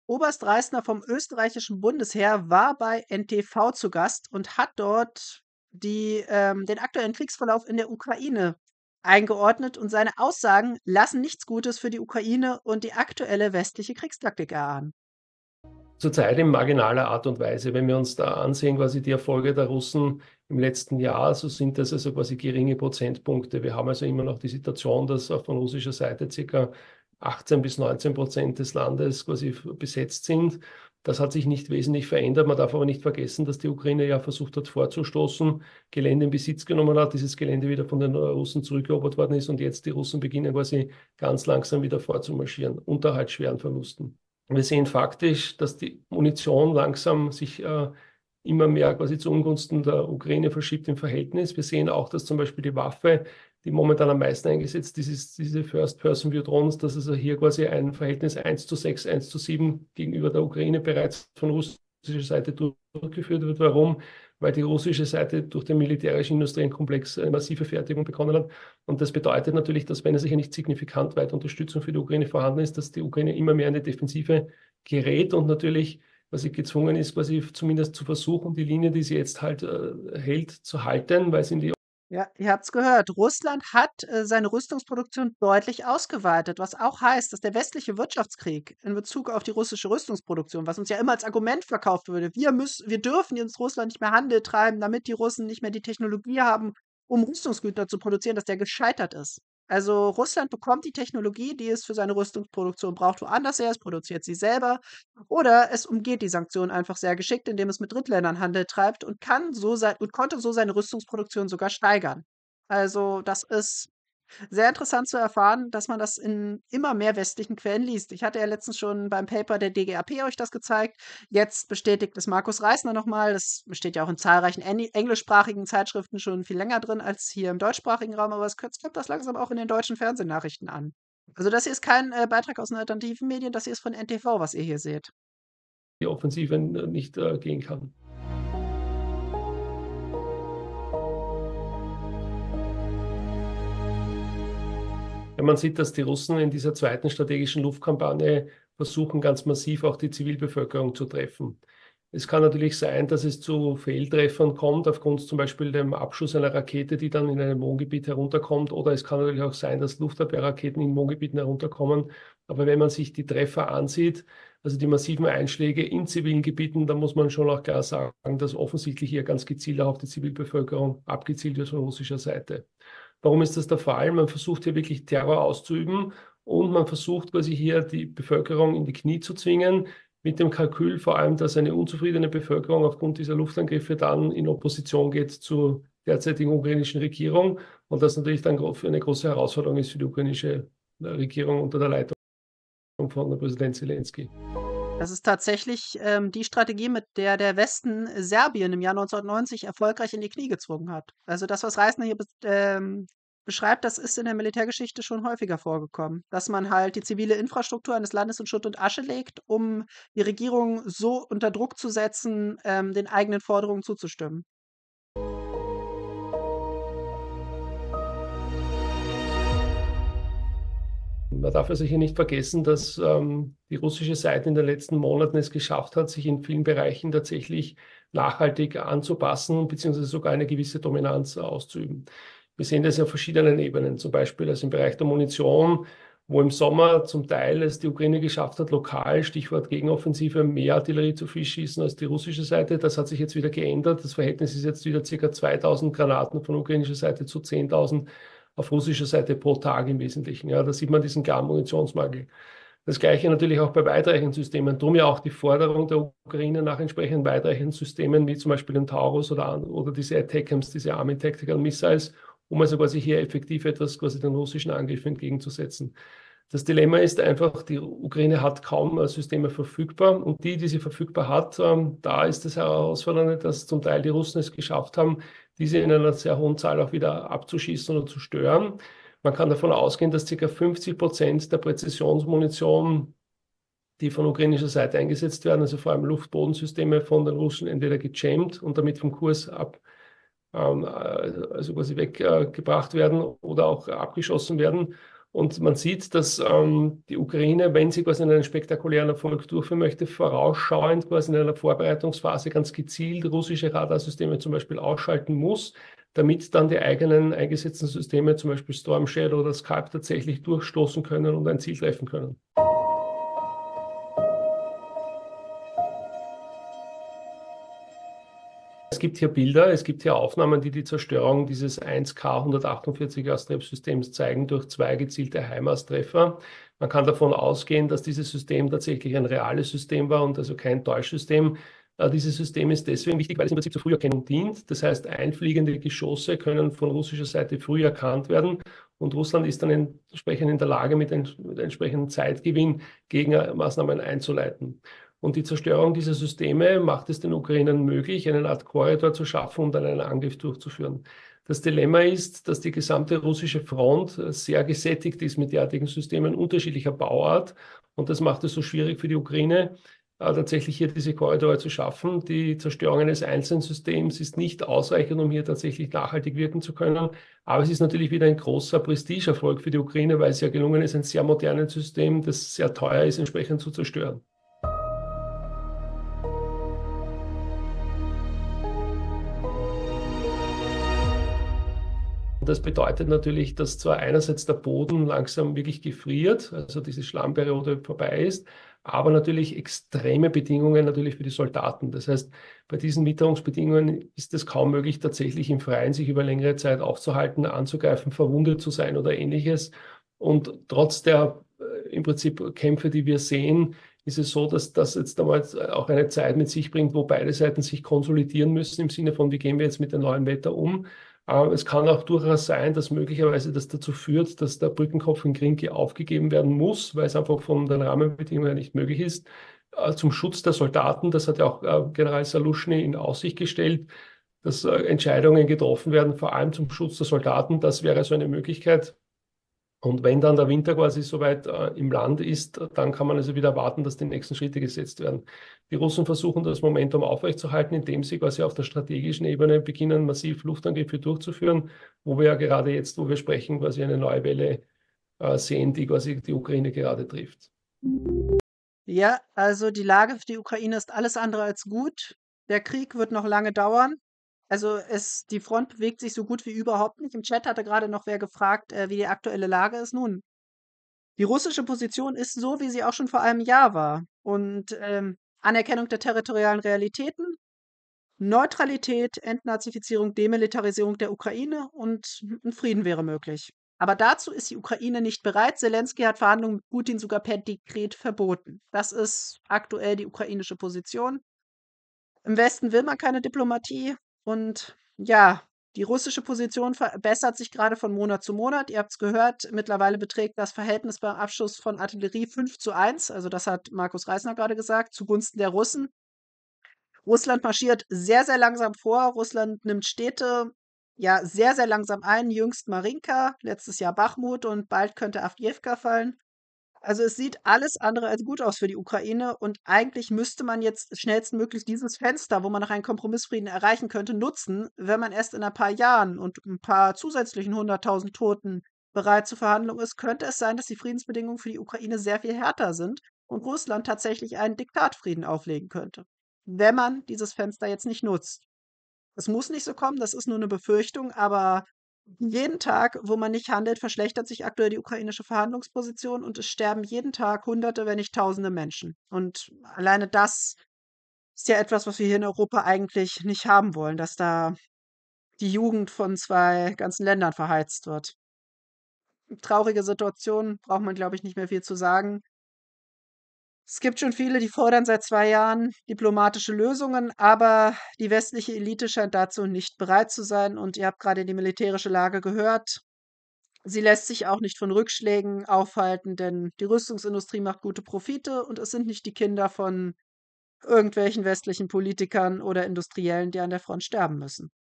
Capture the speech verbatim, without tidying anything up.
Oberst Reisner vom österreichischen Bundesheer war bei N T V zu Gast und hat dort die, ähm, den aktuellen Kriegsverlauf in der Ukraine eingeordnet und seine Aussagen lassen nichts Gutes für die Ukraine und die aktuelle westliche Kriegstaktik erahnen. Zurzeit in marginaler Art und Weise. Wenn wir uns da ansehen, quasi die Erfolge der Russen im letzten Jahr, so sind das also quasi geringe Prozentpunkte. Wir haben also immer noch die Situation, dass auch von russischer Seite circa achtzehn bis neunzehn Prozent des Landes quasi besetzt sind. Das hat sich nicht wesentlich verändert. Man darf aber nicht vergessen, dass die Ukraine ja versucht hat vorzustoßen, Gelände in Besitz genommen hat, dieses Gelände wieder von den Russen zurückerobert worden ist und jetzt die Russen beginnen quasi ganz langsam wieder vorzumarschieren, unter halt schweren Verlusten. Wir sehen faktisch, dass die Munition langsam sich äh, immer mehr quasi zu Ungunsten der Ukraine verschiebt im Verhältnis. Wir sehen auch, dass zum Beispiel die Waffe, die momentan am meisten eingesetzt ist, ist diese First-Person-View-Drones, dass also hier quasi ein Verhältnis eins zu sechs, eins zu sieben gegenüber der Ukraine bereits von russischer Seite durchgeführt wird. Warum? Weil die russische Seite durch den militärischen industriellen Komplex eine massive Fertigung begonnen hat. Und das bedeutet natürlich, dass wenn es sicher nicht signifikant weit Unterstützung für die Ukraine vorhanden ist, dass die Ukraine immer mehr in die Defensive gerät und natürlich, was sie gezwungen ist, quasi zumindest zu versuchen, die Linie, die sie jetzt halt äh, hält, zu halten, weil sie in die Ja, ihr habt's gehört. Russland hat äh, seine Rüstungsproduktion deutlich ausgeweitet, was auch heißt, dass der westliche Wirtschaftskrieg in Bezug auf die russische Rüstungsproduktion, was uns ja immer als Argument verkauft würde, wir müssen, wir dürfen jetzt Russland nicht mehr Handel treiben, damit die Russen nicht mehr die Technologie haben, um Rüstungsgüter zu produzieren, dass der gescheitert ist. Also Russland bekommt die Technologie, die es für seine Rüstungsproduktion braucht, woanders her, es produziert sie selber oder es umgeht die Sanktionen einfach sehr geschickt, indem es mit Drittländern Handel treibt und kann so sein und konnte so seine Rüstungsproduktion sogar steigern. Also, das ist sehr interessant zu erfahren, dass man das in immer mehr westlichen Quellen liest. Ich hatte ja letztens schon beim Paper der D G A P euch das gezeigt. Jetzt bestätigt es Markus Reisner nochmal. Das steht ja auch in zahlreichen eng- englischsprachigen Zeitschriften schon viel länger drin als hier im deutschsprachigen Raum, aber es kommt das langsam auch in den deutschen Fernsehnachrichten an. Also das hier ist kein äh, Beitrag aus den alternativen Medien, das hier ist von N T V, was ihr hier seht. die Offensive nicht äh, gehen kann. Wenn man sieht, dass die Russen in dieser zweiten strategischen Luftkampagne versuchen, ganz massiv auch die Zivilbevölkerung zu treffen. Es kann natürlich sein, dass es zu Fehltreffern kommt, aufgrund zum Beispiel dem Abschuss einer Rakete, die dann in einem Wohngebiet herunterkommt. Oder es kann natürlich auch sein, dass Luftabwehrraketen in Wohngebieten herunterkommen. Aber wenn man sich die Treffer ansieht, also die massiven Einschläge in zivilen Gebieten, dann muss man schon auch klar sagen, dass offensichtlich hier ganz gezielt auch auf die Zivilbevölkerung abgezielt wird von russischer Seite. Warum ist das der Fall? Man versucht hier wirklich Terror auszuüben und man versucht quasi hier die Bevölkerung in die Knie zu zwingen, mit dem Kalkül vor allem, dass eine unzufriedene Bevölkerung aufgrund dieser Luftangriffe dann in Opposition geht zur derzeitigen ukrainischen Regierung und das natürlich dann eine große Herausforderung ist für die ukrainische Regierung unter der Leitung von Präsident Zelensky. Das ist tatsächlich ähm, die Strategie, mit der der Westen Serbien im Jahr neunzehnhundertneunzig erfolgreich in die Knie gezwungen hat. Also das, was Reisner hier be ähm, beschreibt, das ist in der Militärgeschichte schon häufiger vorgekommen, dass man halt die zivile Infrastruktur eines Landes in Schutt und Asche legt, um die Regierung so unter Druck zu setzen, ähm, den eigenen Forderungen zuzustimmen. Man darf also hier nicht vergessen, dass ähm, die russische Seite in den letzten Monaten es geschafft hat, sich in vielen Bereichen tatsächlich nachhaltig anzupassen, beziehungsweise sogar eine gewisse Dominanz auszuüben. Wir sehen das auf verschiedenen Ebenen, zum Beispiel also im Bereich der Munition, wo im Sommer zum Teil es die Ukraine geschafft hat, lokal, Stichwort Gegenoffensive, mehr Artillerie zu viel schießen als die russische Seite. Das hat sich jetzt wieder geändert. Das Verhältnis ist jetzt wieder ca. zweitausend Granaten von ukrainischer Seite zu zehntausend auf russischer Seite pro Tag im Wesentlichen. Ja, da sieht man diesen klaren Munitionsmangel. Das Gleiche natürlich auch bei weitreichenden Systemen. Darum ja auch die Forderung der Ukraine nach entsprechenden weitreichenden Systemen, wie zum Beispiel den Taurus oder, oder diese ATACMS, diese Army Tactical Missiles, um also quasi hier effektiv etwas quasi den russischen Angriffen entgegenzusetzen. Das Dilemma ist einfach, die Ukraine hat kaum Systeme verfügbar und die, die sie verfügbar hat, ähm, da ist das Herausfordernde, dass zum Teil die Russen es geschafft haben, diese in einer sehr hohen Zahl auch wieder abzuschießen oder zu stören. Man kann davon ausgehen, dass ca. fünfzig Prozent der Präzisionsmunition, die von ukrainischer Seite eingesetzt werden, also vor allem Luft-Bodensysteme von den Russen entweder gejammt und damit vom Kurs ab, ähm, also quasi weggebracht werden oder auch abgeschossen werden. Und man sieht, dass ähm, die Ukraine, wenn sie quasi einen spektakulären Erfolg durchführen möchte, vorausschauend quasi in einer Vorbereitungsphase ganz gezielt russische Radarsysteme zum Beispiel ausschalten muss, damit dann die eigenen eingesetzten Systeme, zum Beispiel Storm Shadow oder Scalp, tatsächlich durchstoßen können und ein Ziel treffen können. Es gibt hier Bilder, es gibt hier Aufnahmen, die die Zerstörung dieses eins K hundertachtundvierzig Astrep-Systems zeigen durch zwei gezielte HIMARS-Treffer. Man kann davon ausgehen, dass dieses System tatsächlich ein reales System war und also kein Täuschsystem. Äh, Dieses System ist deswegen wichtig, weil es im Prinzip zur Früherkennung dient. Das heißt, einfliegende Geschosse können von russischer Seite früh erkannt werden und Russland ist dann entsprechend in der Lage, mit, ents mit entsprechendem Zeitgewinn Gegenmaßnahmen einzuleiten. Und die Zerstörung dieser Systeme macht es den Ukrainern möglich, eine Art Korridor zu schaffen, um dann einen Angriff durchzuführen. Das Dilemma ist, dass die gesamte russische Front sehr gesättigt ist mit derartigen Systemen unterschiedlicher Bauart. Und das macht es so schwierig für die Ukraine, tatsächlich hier diese Korridore zu schaffen. Die Zerstörung eines einzelnen Systems ist nicht ausreichend, um hier tatsächlich nachhaltig wirken zu können. Aber es ist natürlich wieder ein großer Prestigeerfolg für die Ukraine, weil es ja gelungen ist, ein sehr modernes System, das sehr teuer ist, entsprechend zu zerstören. Das bedeutet natürlich, dass zwar einerseits der Boden langsam wirklich gefriert, also diese Schlammperiode vorbei ist, aber natürlich extreme Bedingungen natürlich für die Soldaten. Das heißt, bei diesen Witterungsbedingungen ist es kaum möglich, tatsächlich im Freien sich über längere Zeit aufzuhalten, anzugreifen, verwundet zu sein oder ähnliches. Und trotz der äh, im Prinzip Kämpfe, die wir sehen, ist es so, dass das jetzt einmal auch eine Zeit mit sich bringt, wo beide Seiten sich konsolidieren müssen im Sinne von, wie gehen wir jetzt mit dem neuen Wetter um. Aber es kann auch durchaus sein, dass möglicherweise das dazu führt, dass der Brückenkopf in Krinki aufgegeben werden muss, weil es einfach von den Rahmenbedingungen her nicht möglich ist. Äh, Zum Schutz der Soldaten, das hat ja auch äh, General Saluschny in Aussicht gestellt, dass äh, Entscheidungen getroffen werden, vor allem zum Schutz der Soldaten. Das wäre so eine Möglichkeit. Und wenn dann der Winter quasi soweit äh, im Land ist, dann kann man also wieder erwarten, dass die nächsten Schritte gesetzt werden. Die Russen versuchen das Momentum aufrechtzuerhalten, indem sie quasi auf der strategischen Ebene beginnen, massiv Luftangriffe durchzuführen, wo wir ja gerade jetzt, wo wir sprechen, quasi eine neue Welle äh, sehen, die quasi die Ukraine gerade trifft. Ja, also die Lage für die Ukraine ist alles andere als gut. Der Krieg wird noch lange dauern. Also es, die Front bewegt sich so gut wie überhaupt nicht. Im Chat hatte gerade noch wer gefragt, äh, wie die aktuelle Lage ist. Nun, die russische Position ist so, wie sie auch schon vor einem Jahr war. Und ähm, Anerkennung der territorialen Realitäten, Neutralität, Entnazifizierung, Demilitarisierung der Ukraine und ein Frieden wäre möglich. Aber dazu ist die Ukraine nicht bereit. Zelensky hat Verhandlungen mit Putin sogar per Dekret verboten. Das ist aktuell die ukrainische Position. Im Westen will man keine Diplomatie und ja, die russische Position verbessert sich gerade von Monat zu Monat. Ihr habt es gehört, mittlerweile beträgt das Verhältnis beim Abschuss von Artillerie fünf zu eins. Also das hat Markus Reisner gerade gesagt, zugunsten der Russen. Russland marschiert sehr, sehr langsam vor. Russland nimmt Städte ja sehr, sehr langsam ein. Jüngst Marinka, letztes Jahr Bachmut und bald könnte Awdijiwka fallen. Also es sieht alles andere als gut aus für die Ukraine und eigentlich müsste man jetzt schnellstmöglich dieses Fenster, wo man noch einen Kompromissfrieden erreichen könnte, nutzen, wenn man erst in ein paar Jahren und ein paar zusätzlichen hunderttausend Toten bereit zur Verhandlung ist, könnte es sein, dass die Friedensbedingungen für die Ukraine sehr viel härter sind und Russland tatsächlich einen Diktatfrieden auflegen könnte, wenn man dieses Fenster jetzt nicht nutzt. Es muss nicht so kommen, das ist nur eine Befürchtung, aber jeden Tag, wo man nicht handelt, verschlechtert sich aktuell die ukrainische Verhandlungsposition und es sterben jeden Tag Hunderte, wenn nicht Tausende Menschen. Und alleine das ist ja etwas, was wir hier in Europa eigentlich nicht haben wollen, dass da die Jugend von zwei ganzen Ländern verheizt wird. Traurige Situation, braucht man, glaube ich, nicht mehr viel zu sagen. Es gibt schon viele, die fordern seit zwei Jahren diplomatische Lösungen, aber die westliche Elite scheint dazu nicht bereit zu sein. Und ihr habt gerade die militärische Lage gehört. Sie lässt sich auch nicht von Rückschlägen aufhalten, denn die Rüstungsindustrie macht gute Profite und es sind nicht die Kinder von irgendwelchen westlichen Politikern oder Industriellen, die an der Front sterben müssen.